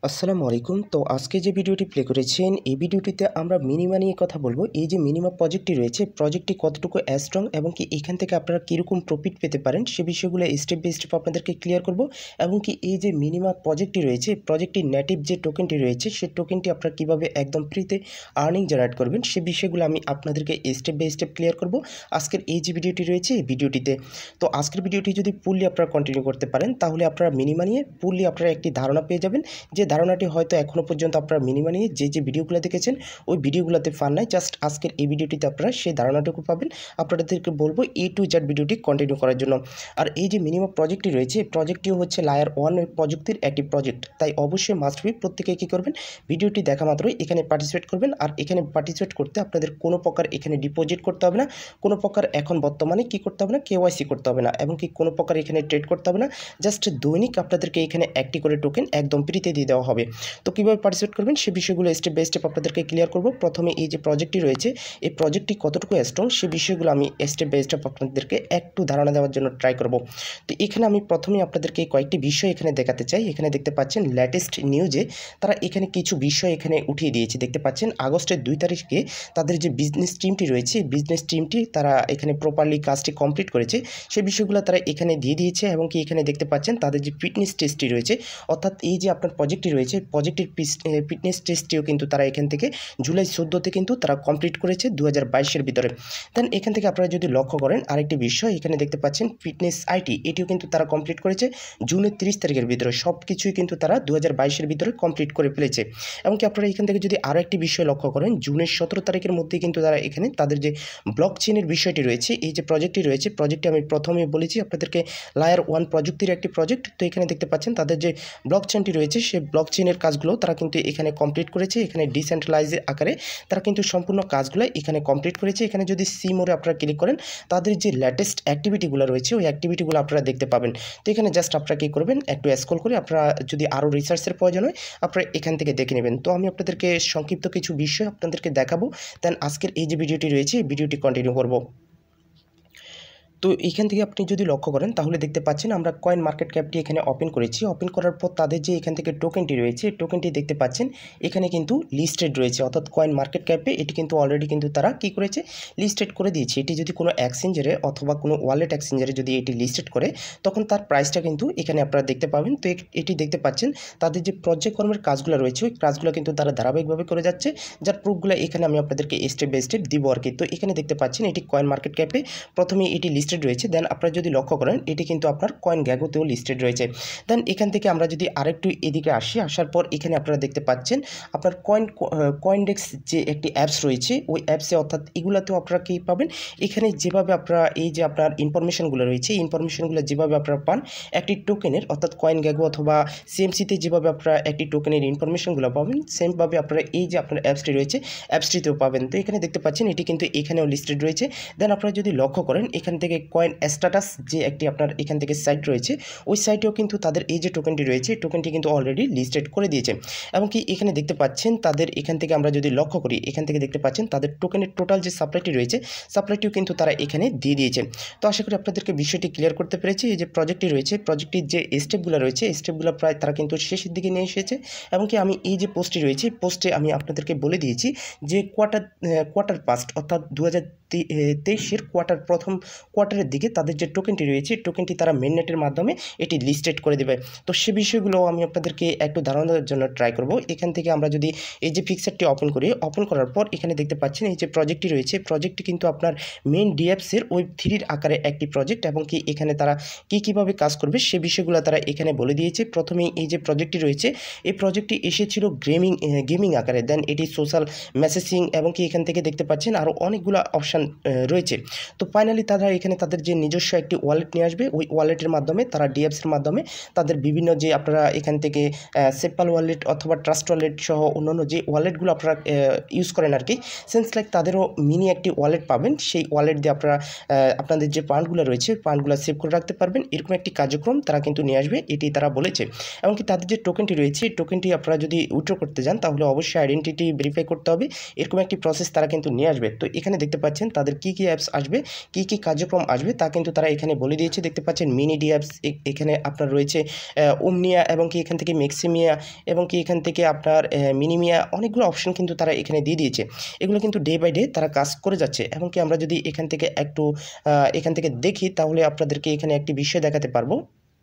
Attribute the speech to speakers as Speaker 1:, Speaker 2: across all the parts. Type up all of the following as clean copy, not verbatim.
Speaker 1: আসসালামু আলাইকুম। তো আজকে যে ভিডিওটি প্লে করেছেন, এই ভিডিওটিতে আমরা মিনিমা নিয়ে কথা বলবো। এই যে মিনিমা প্রজেক্টটি রয়েছে, প্রজেক্টটি কতটুকু স্ট্রং এবং কি এখান থেকে আপনারা কীরকম প্রফিট পেতে পারেন সে বিষয়গুলো স্টেপ বাই স্টেপ আপনাদেরকে ক্লিয়ার করব। এবং কি এই যে মিনিমা প্রজেক্টটি রয়েছে, প্রজেক্টটির নেটিভ যে টোকেনটি রয়েছে সেই টোকেনটি আপনারা কীভাবে একদম ফ্রিতে আর্নিং জেনারেট করবেন সে বিষয়গুলো আমি আপনাদেরকে স্টেপ বাই স্টেপ ক্লিয়ার করব আজকের এই যে ভিডিওটি রয়েছে এই ভিডিওটিতে। তো আজকের ভিডিওটি যদি ফুললি আপনারা কন্টিনিউ করতে পারেন তাহলে আপনারা মিনিমা নিয়ে ফুললি আপনারা একটি ধারণা পেয়ে যাবেন, যে ধারণাটি হয়তো এখনও পর্যন্ত আপনারা মিনিমা নিয়ে যে ভিডিওগুলো দেখেছেন ওই ভিডিওগুলোতে পান নাই। জাস্ট আজকের এই ভিডিওটিতে আপনারা সেই ধারণাটুকু পাবেন। আপনাদেরকে বলবো A to Z ভিডিওটি কন্টিনিউ করার জন্য। আর এই যে মিনিমা প্রজেক্টটি রয়েছে, প্রজেক্টটিও হচ্ছে লায়ার 1 প্রযুক্তির একটি প্রজেক্ট, তাই অবশ্যই মাস্ট বি প্রত্যেকে কী করবেন, ভিডিওটি দেখা মাত্রই এখানে পার্টিসিপেট করবেন। আর এখানে পার্টিসিপেট করতে আপনাদের কোনো প্রকার এখানে ডিপোজিট করতে হবে না, কোনো প্রকার এখন বর্তমানে কী করতে হবে না, KYC করতে হবে না, এবং কি কোনো প্রকার এখানে ট্রেড করতে হবে না। জাস্ট দৈনিক আপনাদেরকে এখানে একটি করে টোকেন একদম ফ্রিতে দিয়ে দেওয়া হবে। তো কীভাবে পার্টিসিপেট করবেন সে বিষয়গুলো স্টেপ বাই স্টেপ আপনাদেরকে ক্লিয়ার করব। প্রথমে এই যে প্রজেক্টটি রয়েছে, এই প্রজেক্টটি কতটুকু স্ট্রং সে বিষয়গুলো আমি স্টেপ বাই স্টেপ আপনাদেরকে একটু ধারণা দেওয়ার জন্য ট্রাই করব। তো এখানে আমি প্রথমেই আপনাদেরকে কয়েকটি বিষয় এখানে দেখাতে চাই। এখানে দেখতে পাচ্ছেন লেটেস্ট নিউজে তারা এখানে কিছু বিষয় এখানে উঠিয়ে দিয়েছে। দেখতে পাচ্ছেন আগস্টের 2 তারিখে তাদের যে বিজনেস টিমটি রয়েছে, বিজনেস টিমটি তারা এখানে প্রপারলি কাজটি কমপ্লিট করেছে সেই বিষয়গুলো তারা এখানে দিয়ে দিয়েছে। এবং কি এখানে দেখতে পাচ্ছেন তাদের যে ফিটনেস টেস্টটি রয়েছে, অর্থাৎ এই যে আপনার প্রজেক্টটি রয়েছে, প্রজেক্টের ফিটনেস টেস্টটিও কিন্তু তারা এখান থেকে জুলাই 14তে কিন্তু তারা কমপ্লিট করেছে 2022-এর ভিতরে। দেন এখান থেকে আপনারা যদি লক্ষ্য করেন আরেকটি বিষয় এখানে দেখতে পাচ্ছেন ফিটনেস আইটি, এটিও কিন্তু তারা কমপ্লিট করেছে জুনের 30 তারিখের ভিতরে। সব কিছুই কিন্তু তারা 2022-এর ভিতরে কমপ্লিট করে ফেলেছে। এমনকি আপনারা এখান থেকে যদি আরও একটি বিষয় লক্ষ্য করেন, জুনের 17 তারিখের মধ্যেই কিন্তু তারা এখানে তাদের যে ব্লক চেইনের বিষয়টি রয়েছে, এই যে প্রজেক্টটি রয়েছে, প্রজেক্টটি আমি প্রথমে বলেছি আপনাদেরকে লায়ার 1 প্রযুক্তির একটি প্রজেক্ট। তো এখানে দেখতে পাচ্ছেন তাদের যে ব্লক চেইনটি রয়েছে সেই ব্লক চেইনের কাজগুলো তারা কিন্তু এখানে কমপ্লিট করেছে। এখানে ডিসেন্ট্রালাইজ আকারে তারা কিন্তু সম্পূর্ণ কাজগুলো এখানে কমপ্লিট করেছে। এখানে যদি সি মোড়ে আপনারা ক্লিক করেন তাদের যে লেটেস্ট অ্যাক্টিভিটিগুলো রয়েছে ওই অ্যাক্টিভিটিগুলো আপনারা দেখতে পাবেন। তো এখানে জাস্ট আপনারা কী করবেন, একটু স্ক্রল করে আপনারা যদি আরও রিসার্চের প্রয়োজন হয় আপনারা এখান থেকে দেখে নেবেন। তো আমি আপনাদেরকে সংক্ষিপ্ত কিছু বিষয় আপনাদেরকে দেখাবো, দেন আজকের এই যে ভিডিওটি রয়েছে এই ভিডিওটি কন্টিনিউ করব। তো এখান থেকে আপনি যদি লক্ষ্য করেন তাহলে দেখতে পাচ্ছেন আমরা কয়েন মার্কেট ক্যাপটি এখানে ওপেন করেছি। ওপেন করার পর তাদের যে এখান থেকে টোকেনটি রয়েছে টোকেনটি দেখতে পাচ্ছেন এখানে কিন্তু লিস্টেড রয়েছে, অর্থাৎ কয়েন মার্কেট ক্যাপে এটি কিন্তু অলরেডি কিন্তু তারা কী করেছে, লিস্টেড করে দিয়েছে। এটি যদি কোনো এক্সচেঞ্জারে অথবা কোনো ওয়ালেট এক্সচেঞ্জারে যদি এটি লিস্টেড করে তখন তার প্রাইসটা কিন্তু এখানে আপনারা দেখতে পাবেন। তো এটি দেখতে পাচ্ছেন তাদের যে পর্যায়ক্রমের কাজগুলো রয়েছে ওই কাজগুলো কিন্তু তারা ধারাবাহিকভাবে করে যাচ্ছে, যার প্রুফগুলো এখানে আমি আপনাদেরকে স্টেপ বাই স্টেপ দিব আর কি। তো এখানে দেখতে পাচ্ছেন এটি কয়েন মার্কেট ক্যাপে প্রথমে এটি লিস্টেড রয়েছে, দেন আপনারা যদি লক্ষ্য করেন এটি কিন্তু আপনার কয়েন গ্যাগোতেও লিস্টেড রয়েছে। দেন এখান থেকে আমরা যদি আরেকটু এদিকে আসি, আসার পর এখানে আপনারা দেখতে পাচ্ছেন আপনার কয়েনডেক্স যে একটি অ্যাপস রয়েছে ওই অ্যাপসে, অর্থাৎ এগুলাতেও আপনারা কী পাবেন, এখানে যেভাবে আপনারা এই যে আপনার ইনফরমেশনগুলো রয়েছে এই ইনফরমেশনগুলো যেভাবে আপনারা পান একটি টোকেনের, অর্থাৎ কয়েন গ্যাগো অথবা CMC-তে যেভাবে আপনারা একটি টোকেনের ইনফরমেশনগুলো পাবেন সেমভাবে আপনারা এই যে আপনার অ্যাপসটি রয়েছে অ্যাপসটিতেও পাবেন। তো এখানে দেখতে পাচ্ছেন এটি কিন্তু এখানেও লিস্টেড রয়েছে। দেন আপনারা যদি লক্ষ্য করেন এখান থেকে কয়েন স্ট্যাটাস যে একটি আপনার এখান থেকে সাইট রয়েছে ওই সাইটেও কিন্তু তাদের এই যে টোকেনটি রয়েছে টোকেনটি কিন্তু অলরেডি লিস্টেড করে দিয়েছে। এমনকি এখানে দেখতে পাচ্ছেন তাদের এখান থেকে আমরা যদি লক্ষ্য করি এখান থেকে দেখতে পাচ্ছেন তাদের টোকেনের টোটাল যে সাপ্লাইটি রয়েছে সাপ্লাইটিও কিন্তু তারা এখানে দিয়ে দিয়েছে। তো আশা করি আপনাদেরকে বিষয়টি ক্লিয়ার করতে পেরেছি। এই যে প্রজেক্টটি রয়েছে প্রজেক্টটির যে স্টেপগুলো রয়েছে স্টেপগুলো প্রায় তারা কিন্তু শেষের দিকে নিয়ে এসেছে। এমনকি আমি এই যে পোস্টটি রয়েছে পোস্টে আমি আপনাদেরকে বলে দিয়েছি যে কোয়ার্টার পাস্ট অর্থাৎ 2023-এর প্রথম কোয়ার্টারের দিকে তাদের যে টোকেনটি রয়েছে টোকেনটি তারা মেইননেটের মাধ্যমে এটি লিস্টেড করে দেবে। তো সে বিষয়গুলো আমি আপনাদেরকে একটু ধারণা দেওয়ার জন্য ট্রাই করব। এখান থেকে আমরা যদি এই যে ফিক্সারটি ওপেন করি, ওপেন করার পর এখানে দেখতে পাচ্ছেন এই যে প্রজেক্টটি রয়েছে প্রজেক্টটি কিন্তু আপনার মেইন ডিএপসের ওয়েব 3-র আকারে একটি প্রজেক্ট, এবং কি এখানে তারা কীভাবে কাজ করবে সে বিষয়গুলো তারা এখানে বলে দিয়েছে। প্রথমেই এই যে প্রজেক্টটি রয়েছে এই প্রজেক্টটি এসেছিল গেমিং আকারে, দেন এটি সোশ্যাল মেসেজিং এবং কি এখান থেকে দেখতে পাচ্ছেন আরও অনেকগুলো অপশান রয়েছে। তো ফাইনালি তারা এখানে তাদের যে নিজস্ব একটি ওয়ালেট নিয়ে আসবে, ওই ওয়ালেটের মাধ্যমে তারা ডিএপসের মাধ্যমে তাদের বিভিন্ন যে আপনারা এখান থেকে সেপাল ওয়ালেট অথবা ট্রাস্ট ওয়ালেট সহ অন্যান্য যে ওয়ালেটগুলো আপনারা ইউজ করেন আর কি, সেন্স লাইক তাদেরও মিনি একটি ওয়ালেট পাবেন। সেই ওয়ালেট দিয়ে আপনারা আপনাদের যে ফান্ডগুলো রয়েছে ফান্ডগুলো সেভ করে রাখতে পারবেন। এরকম একটি কার্যক্রম তারা কিন্তু নিয়ে আসবে, এটি তারা বলেছে। এমনকি তাদের যে টোকেনটি রয়েছে টোকেনটি আপনারা যদি উইথড্র করতে যান তাহলে অবশ্যই আইডেন্টিটি ভেরিফাই করতে হবে, এরকম একটি প্রসেস তারা কিন্তু নিয়ে আসবে। তো এখানে দেখতে পাচ্ছেন তাদের কী কী অ্যাপস আসবে, কী কী কার্যক্রম আসবে তা কিন্তু তারা এখানে বলে দিয়েছে। দেখতে পাচ্ছেন মিনিডি অ্যাপস, এখানে আপনার রয়েছে ওমনিয়া এবং কি এখান থেকে ম্যাক্সিমিয়া এবং কি এখান থেকে আপনার মিনিমিয়া, অনেকগুলো অপশন কিন্তু তারা এখানে দিয়ে দিয়েছে। এগুলো কিন্তু ডে বাই ডে তারা কাজ করে যাচ্ছে। এবং কি আমরা যদি এখান থেকে একটু এখান থেকে দেখি তাহলে আপনাদেরকে এখানে একটি বিষয় দেখাতে পারবো।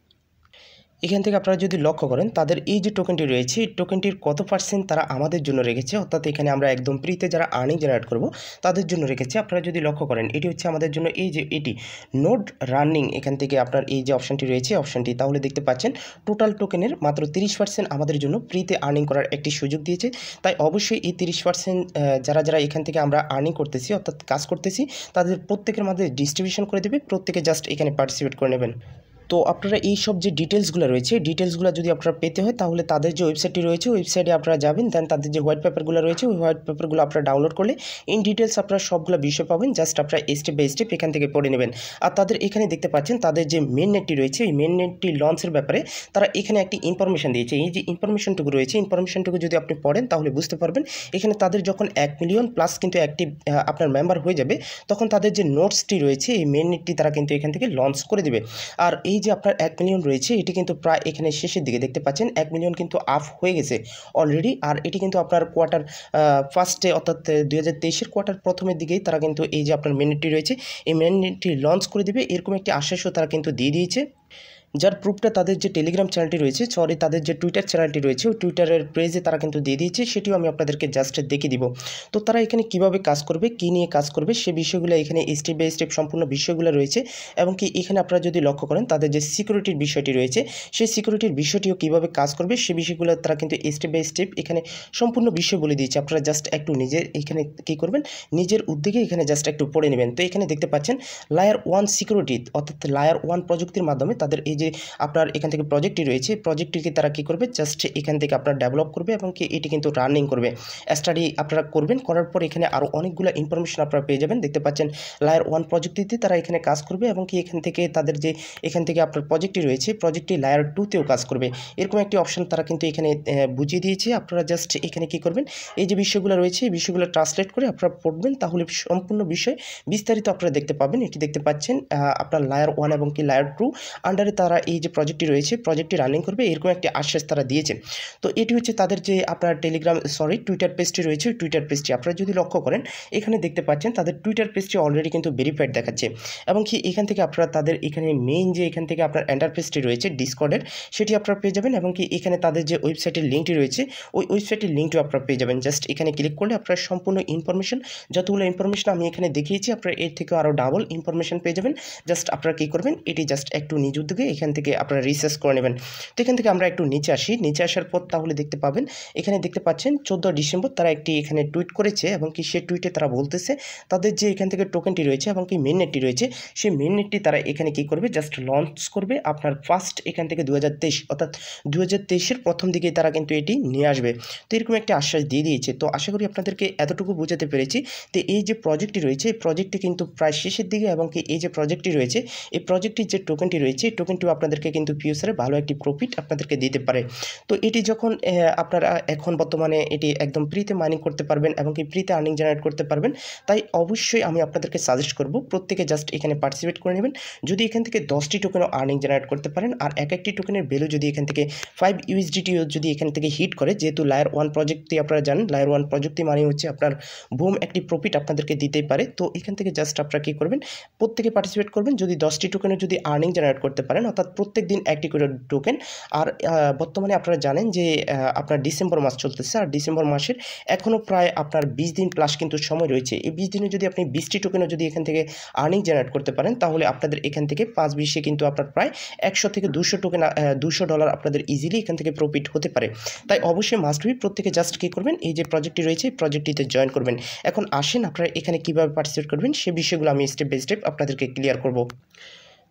Speaker 1: এখান থেকে আপনারা যদি লক্ষ্য করেন তাদের এই যে টোকেনটি রয়েছে, এই টোকেনটির কত পার্সেন্ট তারা আমাদের জন্য রেখেছে, অর্থাৎ এখানে আমরা একদম ফ্রিতে যারা আর্নিং জেনারেট করব তাদের জন্য রেখেছে। আপনারা যদি লক্ষ্য করেন এটি হচ্ছে আমাদের জন্য এই যে এটি নোড রানিং, এখান থেকে আপনার এই যে অপশানটি রয়েছে অপশানটি, তাহলে দেখতে পাচ্ছেন টোটাল টোকেনের মাত্র 30% আমাদের জন্য ফ্রিতে আর্নিং করার একটি সুযোগ দিয়েছে। তাই অবশ্যই এই 30% যারা যারা এখান থেকে আমরা আর্নিং করতেছি অর্থাৎ কাজ করতেছি তাদের প্রত্যেকের মধ্যে ডিস্ট্রিবিউশন করে দেবে, প্রত্যেকে জাস্ট এখানে পার্টিসিপেট করে নেবেন। তো আপনারা এই সব যে ডিটেলসগুলো রয়েছে, ডিটেলসগুলো যদি আপনারা পেতে হয় তাহলে তাদের যে ওয়েবসাইটটি রয়েছে ওয়েবসাইটে আপনারা যাবেন, দেন তাদের যে হোয়াইট পেপারগুলো রয়েছে ওই হোয়াইট পেপারগুলো আপনারা ডাউনলোড করলে ইন ডিটেলস আপনারা সবগুলো বিষয় পাবেন। জাস্ট আপনারা স্টেপ বাই স্টেপ এখান থেকে পড়ে নেবেন। আর তাদের এখানে দেখতে পাচ্ছেন তাদের যে মেন নেটটি রয়েছে এই মেন নেটটি লঞ্চের ব্যাপারে তারা এখানে একটি ইনফরমেশন দিয়েছে। এই যে ইনফরমেশনটুকু রয়েছে, ইনফরমেশনটুকু যদি আপনি পড়েন তাহলে বুঝতে পারবেন এখানে তাদের যখন 1 মিলিয়ন প্লাস কিন্তু অ্যাক্টিভ আপনার মেম্বার হয়ে যাবে তখন তাদের যে নোটসটি রয়েছে এই মেন নেটটি তারা কিন্তু এখান থেকে লঞ্চ করে দেবে। আর এই যে আপনার 1 মিলিয়ন রয়েছে এটি কিন্তু প্রায় এখানে শেষের দিকে দেখতে পাচ্ছেন 1 মিলিয়ন কিন্তু আপ হয়ে গেছে অলরেডি। আর এটি কিন্তু আপনার কোয়ার্টার ফার্স্টে অর্থাৎ 2023-এর কোয়ার্টার প্রথমের দিকেই তারা কিন্তু এই যে আপনার মেননেটটি রয়েছে এই মেননেটটি লঞ্চ করে দেবে, এরকম একটি আশ্বাসও তারা কিন্তু দিয়ে দিয়েছে। যার প্রুফটা তাদের যে টেলিগ্রাম চ্যানেলটি রয়েছে, তাদের যে টুইটার চ্যানেলটি রয়েছে ওই টুইটারের পেজে তারা কিন্তু দিয়ে দিয়েছে, সেটিও আমি আপনাদেরকে জাস্ট দেখিয়ে দিব। তো তারা এখানে কিভাবে কাজ করবে, কী নিয়ে কাজ করবে সে বিষয়গুলো এখানে স্টেপ বাই স্টেপ সম্পূর্ণ বিষয়গুলো রয়েছে। এবং কি এখানে আপনারা যদি লক্ষ্য করেন তাদের যে সিকিউরিটির বিষয়টি রয়েছে সেই সিকিউরিটির বিষয়টিও কীভাবে কাজ করবে সে বিষয়গুলো তারা কিন্তু স্টেপ বাই স্টেপ এখানে সম্পূর্ণ বিষয় বলে দিয়েছে। আপনারা জাস্ট একটু নিজের এখানে কী করবেন, নিজের উদ্যোগে এখানে জাস্ট একটু পড়ে নেবেন। তো এখানে দেখতে পাচ্ছেন লেয়ার 1 সিকিউরিটি অর্থাৎ লেয়ার 1 প্রযুক্তির মাধ্যমে তাদের এই যে আপনার এখান থেকে প্রজেক্টটি রয়েছে প্রজেক্টটিকে তারা কী করবে, জাস্ট এখান থেকে আপনার ডেভেলপ করবে এবং কি এটি কিন্তু রানিং করবে। স্টাডি আপনারা করবেন, করার পর এখানে আরও অনেকগুলো ইনফরমেশন আপনারা পেয়ে যাবেন। দেখতে পাচ্ছেন লেয়ার 1 প্রজেক্টটিতে তারা এখানে কাজ করবে এবং কি এখান থেকে তাদের যে এখান থেকে আপনার প্রজেক্টটি রয়েছে প্রজেক্টটি লেয়ার 2তেও কাজ করবে, এরকম একটি অপশন তারা কিন্তু এখানে বুঝিয়ে দিয়েছে। আপনারা জাস্ট এখানে কী করবেন, এই যে বিষয়গুলো রয়েছে এই বিষয়গুলো ট্রান্সলেট করে আপনারা পড়বেন, তাহলে সম্পূর্ণ বিষয় বিস্তারিত আপনারা দেখতে পাবেন। এটি দেখতে পাচ্ছেন আপনার লেয়ার 1 এবং কি লেয়ার 2 আন্ডারে তারা এই যে প্রজেক্টটি রয়েছে প্রজেক্টটি রানিং করবে, এরকম একটি আশ্বাস তারা দিয়েছে। তো এটি হচ্ছে তাদের যে আপনার টুইটার পেজটি রয়েছে ওই টুইটার পেজটি আপনারা যদি লক্ষ্য করেন এখানে দেখতে পাচ্ছেন তাদের টুইটার পেজটি অলরেডি কিন্তু ভেরিফাইড দেখাচ্ছে। এবং কি এখান থেকে আপনারা তাদের এখানে মেইন যে এখান থেকে আপনার ইন্টারফেসটি রয়েছে ডিসকর্ডের সেটি আপনারা পেয়ে যাবেন। এবং কি এখানে তাদের যে ওয়েবসাইটের লিঙ্কটি রয়েছে ওই ওয়েবসাইটের লিঙ্কটিও আপনারা পেয়ে যাবেন। জাস্ট এখানে ক্লিক করলে আপনারা সম্পূর্ণ ইনফরমেশন যতগুলো ইনফরমেশন আমি এখানে দেখিয়েছি আপনারা এর থেকেও আরও ডাবল ইনফরমেশন পেয়ে যাবেন। জাস্ট আপনারা কী করবেন, এটি জাস্ট একটু নিজ উদ্যোগে এখান থেকে আপনারা রিসার্চ করে নেবেন। তো এখান থেকে আমরা একটু নিচে আসি, নিচে আসার পর তাহলে দেখতে পাবেন এখানে দেখতে পাচ্ছেন 14 ডিসেম্বর তারা একটি এখানে টুইট করেছে এবং কি সেই টুইটে তারা বলতেছে তাদের যে এখান থেকে টোকেনটি রয়েছে এবং কি মেন নেটটি রয়েছে সেই মেন নেটটি তারা এখানে কী করবে, জাস্ট লঞ্চ করবে আপনার ফার্স্ট এখান থেকে 2023 অর্থাৎ 2023-এর প্রথম দিকেই তারা কিন্তু এটি নিয়ে আসবে। তো এরকম একটি আশ্বাস দিয়ে দিয়েছে। তো আশা করি আপনাদেরকে এতটুকু বোঝাতে পেরেছি। তো এই যে প্রজেক্টটি রয়েছে এই প্রজেক্টটি কিন্তু প্রায় শেষের দিকে এবং কি এই যে প্রজেক্টটি রয়েছে এই প্রজেক্টটির যে টোকেনটি রয়েছে এই টোকেনটিও আপনাদেরকে কিন্তু ফিউচারে ভালো একটি প্রফিট আপনাদেরকে দিতে পারে। তো এটি যখন আপনারা এখন বর্তমানে এটি একদম ফ্রিতে মাইনিং করতে পারবেন এবং কি ফ্রিতে আর্নিং জেনারেট করতে পারবেন, তাই অবশ্যই আমি আপনাদেরকে সাজেস্ট করব প্রত্যেকে জাস্ট এখানে পার্টিসিপেট করে নেবেন। যদি এখান থেকে 10টি টোকেনও আর্নিং জেনারেট করতে পারেন আর এক একটি টোকেনের ভ্যালু যদি এখান থেকে 5 USDTও যদি এখান থেকে হিট করে, যেহেতু লেয়ার 1 প্রজেক্টটি আপনারা জানেন লেয়ার 1 প্রজেক্টটি মানে হচ্ছে আপনার বুম একটি প্রফিট আপনাদেরকে দিতেই পারে। তো এখান থেকে জাস্ট আপনারা কী করবেন, প্রত্যেকে পার্টিসিপেট করবেন। যদি 10টি টোকেনের যদি আর্নিং জেনারেট করতে পারেন অর্থাৎ প্রত্যেক দিন একটি করে টোকেন। আর বর্তমানে আপনারা জানেন যে আপনার ডিসেম্বর মাস চলতেছে আর ডিসেম্বর মাসের এখনও প্রায় আপনার 20 দিন প্লাস কিন্তু সময় রয়েছে। এই 20 দিনে যদি আপনি 20টি টোকেনও যদি এখান থেকে আর্নিং জেনারেট করতে পারেন তাহলে আপনাদের এখান থেকে 5-20-এ কিন্তু আপনার প্রায় 100 থেকে 200 টোকেন $200 আপনাদের ইজিলি এখান থেকে প্রফিট হতে পারে। তাই অবশ্যই মাস্ট বি প্রত্যেকে জাস্ট কী করবেন, এই যে প্রজেক্টটি রয়েছে এই প্রজেক্টটিতে জয়েন করবেন। এখন আসেন আপনারা এখানে কীভাবে পার্টিসিপেট করবেন সে বিষয়গুলো আমি স্টেপ বাই স্টেপ আপনাদেরকে ক্লিয়ার করব।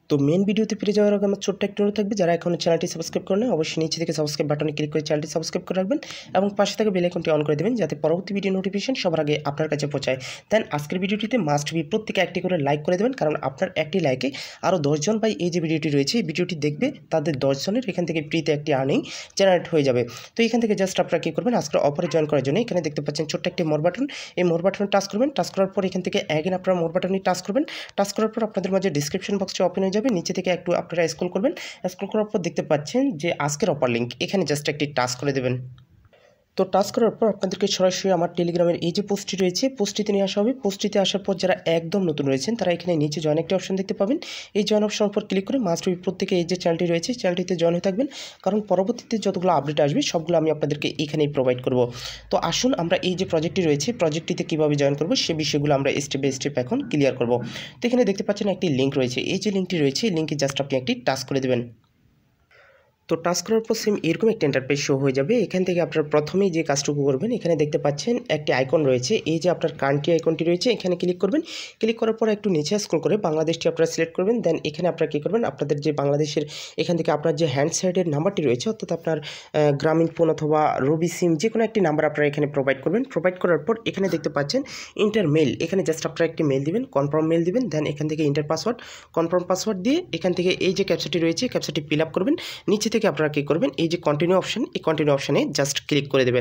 Speaker 1: তো মেন ভিডিওতে ফিরে যাওয়ার আগে আমার ছোট্ট একটা অনুরোধ থাকবে, যারা এখনও চ্যানেলটি সাবস্ক্রাইব করেন অবশ্যই নিচে থেকে সাবস্ক্রাইব বাটনে ক্লিক করে চ্যানেলটি সাবস্ক্রাইব করে রাখবেন এবং পাশে থাকা বেল আইকনটি অন করে দেবেন যাতে পরবর্তী ভিডিও নোটিফিকেশন সবার আগে আপনার কাছে পৌঁছায়। দেন আজকের ভিডিওটিতে মাস্ট বি প্রত্যেকে একটি করে লাইক করে দেবেন, কারণ আপনার একটি লাইকে আরও 10 জন ভাই এই যে ভিডিওটি রয়েছে এই ভিডিওটি দেখবে, তাদের 10 জনের এখান থেকে ফ্রিতে একটি আর্নিং জেনারেট হয়ে যাবে। তো এখান থেকে জাস্ট আপনারা কী করবেন, আজকের অফারে জয়েন করার জন্য এখানে দেখতে পাচ্ছেন ছোট্ট একটি মোর বাটন, এই মোর বাটনে টাচ করবেন। টাচ করার পর এখান থেকে অ্যাগেন আপনারা মোর বাটনে টাচ করবেন। টাচ করার পর আপনাদের মাঝে ডিসক্রিপশন বক্সটি ওপেন হয়ে যাবে, নিচে থেকে একটু আপনারা স্ক্রল করবেন। স্ক্রল করার পর দেখতে পাচ্ছেন যে আজকের অফার লিঙ্ক, এখানে জাস্ট একটি টাচ করে দেবেন। তো টাচ করার পর আপনাদেরকে সরাসরি আমার টেলিগ্রামের এই যে পোস্টটি রয়েছে পোস্টটিতে নিয়ে আসা হবে। পোস্টটিতে আসার পর যারা একদম নতুন রয়েছেন তারা এখানে নিচে জয়েন একটি অপশন দেখতে পাবেন। এই জয়েন অপশন উপর ক্লিক করে মাস্ট বি প্রত্যেকে এই যে চ্যানেলটি রয়েছে চ্যানেলটিতে জয়েন হয়ে থাকবেন, কারণ পরবর্তীতে যতগুলো আপডেট আসবে সবগুলো আমি আপনাদেরকে এখানেই প্রোভাইড করব। তো আসুন আমরা এই যে প্রজেক্টটি রয়েছে প্রজেক্টটিতে কীভাবে জয়েন করব সে বিষয়গুলো আমরা স্টেপ বাই স্টেপ এখন ক্লিয়ার করব। তো এখানে দেখতে পাচ্ছেন একটি লিঙ্ক রয়েছে, এই যে লিঙ্কটি রয়েছে এই লিঙ্কে জাস্ট আপনি একটি টাচ করে দেবেন। তো টাচ করার পর সেম এরকম একটা ইন্টারফেস শো হয়ে যাবে। এখান থেকে আপনারা প্রথমেই যে কাজটুকু করবেন, এখানে দেখতে পাচ্ছেন একটি আইকন রয়েছে, এই যে আপনার কান্ট্রি আইকনটি রয়েছে এখানে ক্লিক করবেন। ক্লিক করার পর একটু নিচে স্ক্রল করে বাংলাদেশটি আপনারা সিলেক্ট করবেন। দেন এখানে আপনারা কী করবেন, আপনাদের যে বাংলাদেশের এখান থেকে আপনার যে হ্যান্ড সাইডের নাম্বারটি রয়েছে অর্থাৎ আপনার গ্রামীণ ফোন অথবা রবি সিম যে কোনো একটি নাম্বার আপনারা এখানে প্রোভাইড করবেন। প্রোভাইড করার পর এখানে দেখতে পাচ্ছেন ইন্টার মেল, এখানে জাস্ট আপনারা একটি মেল দিবেন, কনফার্ম মেল দিবেন। দেন এখান থেকে ইন্টার পাসওয়ার্ড, কনফার্ম পাসওয়ার্ড দিয়ে এখান থেকে এই যে ক্যাপচাটি রয়েছে ক্যাপচাটি ফিল আপ করবেন। নিচে থেকে আপনারা কী করবেন, এই যে কন্টিনিউ অপশন এই কন্টিনিউ অপশানে জাস্ট ক্লিক করে দেবেন।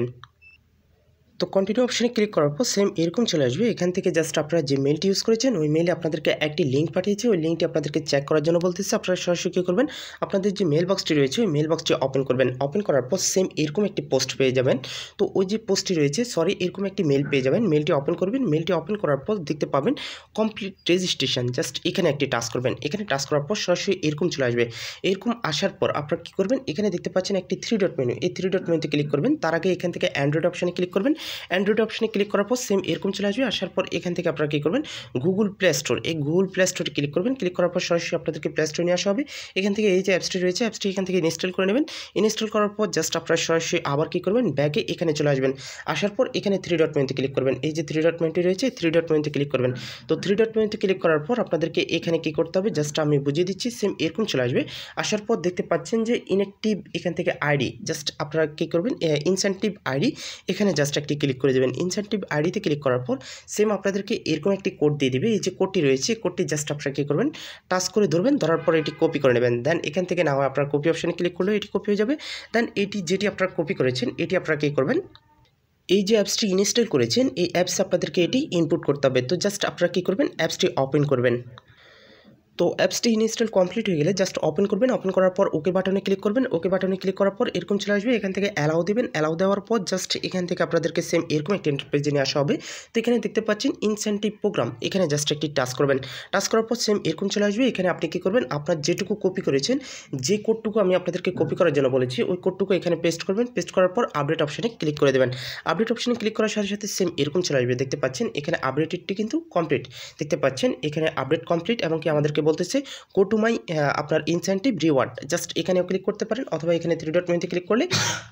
Speaker 1: তো কন্টিনিউ অপশানে ক্লিক করার পর সেম এরকম চলে আসবে। এখান থেকে জাস্ট আপনারা যে মেলটি ইউজ করেছেন ওই মেলে আপনাদেরকে একটি লিঙ্ক পাঠিয়েছে, ওই লিঙ্কটি আপনাদেরকে চেক করার জন্য বলতেছে। আপনারা সরাসরি কী করবেন, আপনাদের যে মেল বক্সটি রয়েছে ওই মেল বক্সটি ওপেন করবেন। ওপেন করার পর সেম এরকম একটি পোস্ট পেয়ে যাবেন। তো ওই যে পোস্টটি রয়েছে এরকম একটি মেল পেয়ে যাবেন। মেলটি ওপেন করবেন, মেলটি ওপেন করার পর দেখতে পাবেন কমপ্লিট রেজিস্ট্রেশন, জাস্ট এখানে একটি টাচ করবেন। এখানে টাচ করার পর সরাসরি এরকম চলে আসবে। এরকম আসার পর আপনারা কী করবেন, এখানে দেখতে পাচ্ছেন একটি 3 ডট মেনু, এই 3 ডট মেনুতে ক্লিক করবেন। তার আগে এখান থেকে অ্যান্ড্রয়েড অপশানে ক্লিক করবেন। অ্যান্ড্রয়েড অপশানে ক্লিক করার পর সেম এরকম চলে আসবে। আসার পর এখান থেকে আপনারা কী করবেন, গুগল প্লে স্টোর, এই গুগল প্লে স্টোরে ক্লিক করবেন। ক্লিক করার পর সরাসরি আপনাদেরকে প্লে স্টোরে নিয়ে আসা হবে। এখান থেকে এই যে অ্যাপসটি রয়েছে অ্যাপসটি এখান থেকে ইনস্টল করে নেবেন। ইনস্টল করার পর জাস্ট আপনারা সরাসরি আবার কী করবেন, ব্যাগে এখানে চলে আসবেন। আসার পর এখানে 3 ডট মেনুতে ক্লিক করবেন। এই যে 3 ডট মেনুটি রয়েছে 3 ডট মেনুতে ক্লিক করবেন। তো 3 ডট মেনুতে ক্লিক করার পর আপনাদেরকে এখানে কী করতে হবে জাস্ট আমি বুঝিয়ে দিচ্ছি। সেম এরকম চলে আসবে। আসার পর দেখতে পাচ্ছেন যে ইনঅ্যাক্টিভ, এখান থেকে আইডি জাস্ট আপনারা কী করবেন, ইনসেন্টিভ আইডি এখানে জাস্ট একটি ক্লিক করে দেবেন। ইনসেন্টিভ আইডিতে ক্লিক করার পর সেম আপনাদেরকে এরকম একটি কোড দিয়ে দিবে। এই যে কোডটি রয়েছে কোডটি জাস্ট আপনারা কী করবেন, টাচ করে ধরবেন, ধরার পর এটি কপি করে নেবেন। দেন এখান থেকে না হয় আপনার কপি অপশানে ক্লিক করলে এটি কপি হয়ে যাবে। দেন এটি যেটি আপনারা কপি করেছেন এটি আপনারা কী করবেন, এই যে অ্যাপসটি ইনস্টল করেছেন এই অ্যাপস আপনাদেরকে এটি ইনপুট করতে হবে। তো জাস্ট আপনারা কী করবেন, অ্যাপসটি ওপেন করবেন। তো অ্যাপসটি ইনস্টল কমপ্লিট হয়ে গেলে জাস্ট ওপেন করবেন। ওপেন করার পর ওকে বাটনে ক্লিক করবেন। ওকে বাটনে ক্লিক করার পর এরকম চলে আসবে। এখান থেকে অ্যালাউ দেবেন। অ্যালাউ দেওয়ার পর জাস্ট এখান থেকে আপনাদেরকে সেম এরকম একটা ইন্টারফেসে নিয়ে আসা হবে। তো এখানে দেখতে পাচ্ছেন ইনসেন্টিভ প্রোগ্রাম, এখানে জাস্ট একটি টাচ করবেন। টাচ করার পর সেম এরকম চলে আসবে। এখানে আপনি কী করবেন, আপনার যেটুকু কপি করেছেন, যে কোডটুকু আমি আপনাদেরকে কপি করার জন্য বলেছি ওই কোডটুকু এখানে পেস্ট করবেন। পেস্ট করার পর আপডেট অপশানে ক্লিক করে দেবেন। আপডেট অপশানে ক্লিক করার সাথে সাথে সেম এরকম চলে আসবে। দেখতে পাচ্ছেন এখানে আপডেটটি কিন্তু কমপ্লিট। দেখতে পাচ্ছেন এখানে আপডেট কমপ্লিট এবং কি আমাদেরকে বলতেছে টু মাই আপনার ইনসেন্টিভ রিওয়ার্ড, জাস্ট এখানেও ক্লিক করতে পারেন অথবা এখানে 3 ডট মেনুতে ক্লিক করলে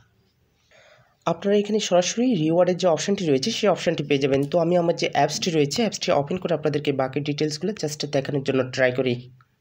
Speaker 1: আপনারা এখানে সরাসরি রিওয়ার্ডের যে অপশানটি রয়েছে সেই অপশানটি পেয়ে যাবেন। তো আমি আমার যে অ্যাপসটি রয়েছে অ্যাপসটি ওপেন করে আপনাদেরকে বাকি ডিটেলসগুলো জাস্ট দেখানোর জন্য ট্রাই করি।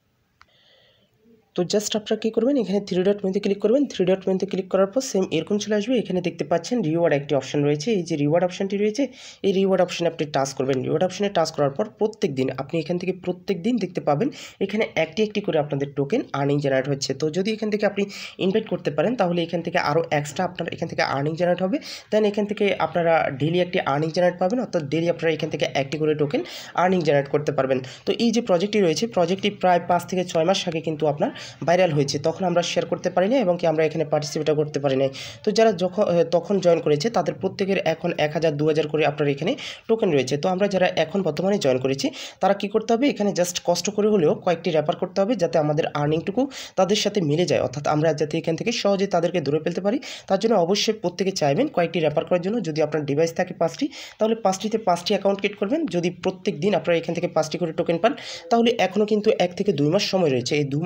Speaker 1: তো জাস্ট আপনারা কী করবেন, এখানে 3 ডট মেনুতে ক্লিক করবেন। 3 ডট মেনুতে ক্লিক করার পর সেম এরকম চলে আসবে। এখানে দেখতে পাচ্ছেন রিওয়ার্ড একটি অপশান রয়েছে, এই যে রিওয়ার্ড অপশানটি রয়েছে এই রিওয়ার্ড অপশানে আপনি টাচ করবেন। রিওয়ার্ড অপশানে টাচ করার পর প্রত্যেক দিন আপনি এখান থেকে প্রত্যেক দিন দেখতে পাবেন এখানে একটি করে আপনাদের টোকেন আর্নিং জেনারেট হচ্ছে। তো যদি এখান থেকে আপনি ইনভাইট করতে পারেন তাহলে এখান থেকে আরও এক্সট্রা আপনার এখান থেকে আর্নিং জেনারেট হবে। দেন এখান থেকে আপনারা ডেলি একটি আর্নিং জেনারেট পাবেন, অর্থাৎ ডেলি আপনারা এখান থেকে একটি করে টোকেন আর্নিং জেনারেট করতে পারবেন। তো এই যে প্রজেক্টটি রয়েছে প্রজেক্টটি প্রায় 5 থেকে 6 মাস আগে কিন্তু আপনার ভাইরাল হয়েছে, তখন আমরা শেয়ার করতে পারি না এবং কি আমরা এখানে পার্টিসিপেটও করতে পারি নাই। তো যারা তখন জয়েন করেছে তাদের প্রত্যেকের এখন 1000 2000 করে আপনার এখানে টোকেন রয়েছে। তো আমরা যারা এখন বর্তমানে জয়েন করেছি তারা কি করতে হবে, এখানে জাস্ট কষ্ট করে হলেও কয়েকটি রেফার করতে হবে যাতে আমাদের আর্নিংটুকু তাদের সাথে মিলে যায়, অর্থাৎ আমরা যাতে এখান থেকে সহজে তাদেরকে ধরে ফেলতে পারি। তার জন্য অবশ্যই প্রত্যেকে চাইবেন কয়েকটি রেফার করার জন্য। যদি আপনার ডিভাইস থাকে 5টি তাহলে 5টিতে 5টি অ্যাকাউন্ট ক্রিয়েট করবেন। যদি প্রত্যেক দিন আপনারা এখান থেকে 5টি করে টোকেন পান তাহলে এখনও কিন্তু 1 থেকে 2 মাস সময় রয়েছে। এই 2 মাসে কিন্তু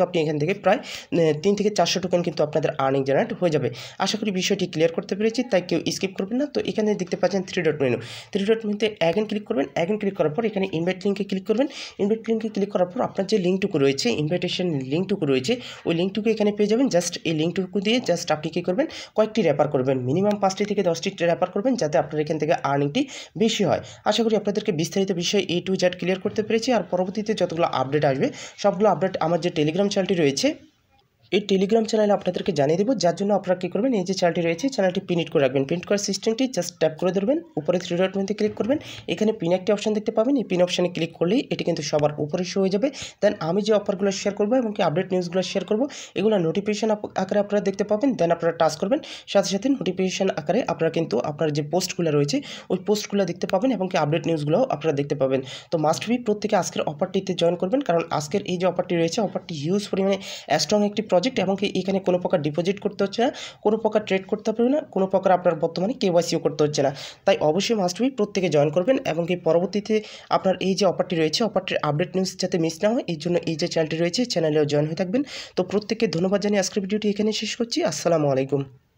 Speaker 1: আপনি এখান থেকে প্রায় 3 থেকে 400 টোকেন কিন্তু আপনাদের আর্নিং জেনারেট হয়ে যাবে। আশা করি বিষয়টি ক্লিয়ার করতে পেরেছি, তাই কেউ স্কিপ করবেন না। তো এখানে দেখতে পাচ্ছেন 3 ডট মেনু, 3 ডট মেনুতে অ্যাগেন ক্লিক করবেন। অ্যাগেন ক্লিক করার পর এখানে ইনভাইট লিঙ্কে ক্লিক করবেন। ইনভাইট লিঙ্কে ক্লিক করার পর আপনার যে লিঙ্কটুকু রয়েছে, ইনভাইটেশন লিঙ্কটুকু রয়েছে, ওই লিঙ্কটুকু এখানে পেয়ে যাবেন। জাস্ট এই লিঙ্কটুকু দিয়ে জাস্ট আপনি কী করবেন, কয়েকটি রেফার করবেন, মিনিমাম 5টি থেকে 10টি রেফার করবেন, যাতে আপনার এখান থেকে আর্নিংটি বেশি হয়। আশা করি আপনাদেরকে বিস্তারিত বিষয় A to Z ক্লিয়ার করতে পেরেছি। আর পরবর্তীতে যতগুলো আপডেট আসবে সবগুলো আপডেট আমার যে টেলিগ্রাম চ্যানেলটি রয়েছে, এই টেলিগ্রাম চ্যানেলে আপনাদেরকে জানিয়ে দেবো, যার জন্য আপনারা কী করবেন, এই যে চ্যানেলটি রয়েছে চ্যানেলটি পিন করে রাখবেন। পিন করার সিস্টেমটি জাস্ট ট্যাপ করে ধরবেন, উপরে 3 ডট মেনুতে ক্লিক করবেন, এখানে পিন একটি অপশন দেখতে পাবেন। এই পিন অপশানে ক্লিক করলেই এটি কিন্তু সবার উপরে শো হয়ে যাবে। দেন আমি যে অফারগুলো শেয়ার করবো এবং কি আপডেট নিউজগুলো শেয়ার করবো, এগুলো নোটিফিকেশন আকারে আপনারা দেখতে পাবেন। দেন আপনারা টাচ করবেন, সাথে সাথে নোটিফিকেশন আকারে আপনারা কিন্তু আপনার যে পোস্টগুলো রয়েছে ওই পোস্টগুলো দেখতে পাবেন এবং কি আপডেট নিউজগুলোও আপনারা দেখতে পাবেন। তো মাস্ট বি প্রত্যেকে আজকের অফারটিতে জয়েন করবেন, কারণ আজকের এই যে অফারটি রয়েছে, অফারটি হিউজ পরিমাণে স্ট্রং একটি প্রজেক্ট এবং কি এখানে কোনো প্রকার ডিপোজিট করতে হচ্ছে না, কোনো প্রকার ট্রেড করতে হবে না, কোনো প্রকার আপনার বর্তমানে কেওয়াইসিও করতে হচ্ছে না। তাই অবশ্যই মাস্ট বি প্রত্যেকে জয়েন করবেন এবং কি পরবর্তীতে আপনার এই যে অফারটি রয়েছে, অফারটির আপডেট নিউজ যাতে মিস না হয়, এই জন্য এই যে চ্যানেলটি রয়েছে চ্যানেলেও জয়েন হয়ে থাকবেন। তো প্রত্যেককে ধন্যবাদ জানিয়ে আজকের ভিডিওটি এখানে শেষ করছি। আসসালামু আলাইকুম।